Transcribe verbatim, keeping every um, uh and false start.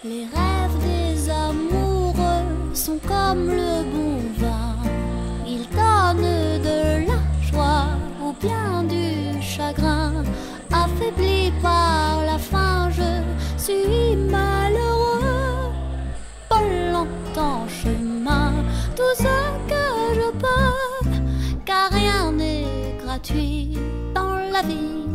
Les rêves des amoureux sont comme le bon vin. Ils donnent de la joie ou bien du chagrin. Affaibli par la faim, je suis malheureux. Pas longtemps chemin, tout ce que je peux, car rien n'est gratuit dans la vie.